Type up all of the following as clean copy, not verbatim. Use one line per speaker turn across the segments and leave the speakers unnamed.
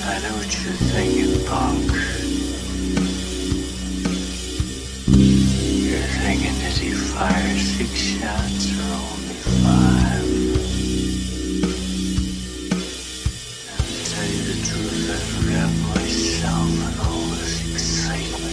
I know what you're thinking, punk. You're thinking, did he fire 6 shots or only 5? And to tell you the truth, I forgot myself and all this excitement.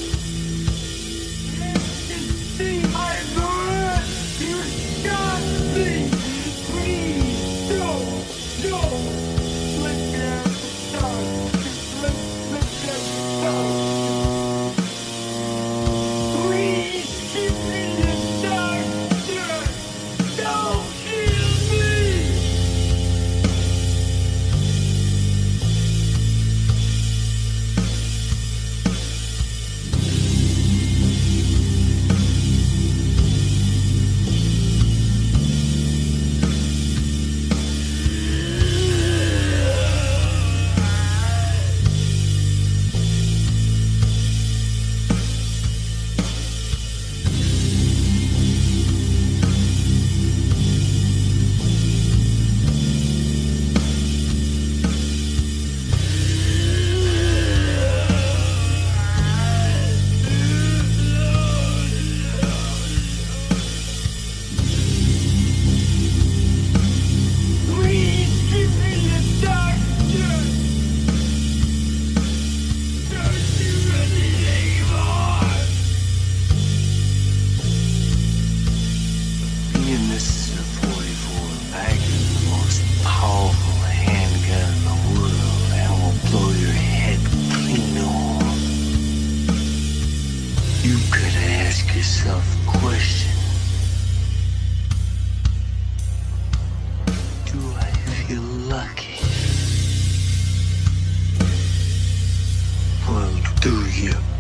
See my blood! You shot me! Please, no! Let me out the dark. Let me out the dark. Please keep me in the dark. Don't kill me! Please keep me in the dark. Don't do anything more. Being this is a 44 Magnum, the most powerful handgun in the world, and will blow your head clean off. You could ask yourself a question. Do I feel lucky? Well, do you?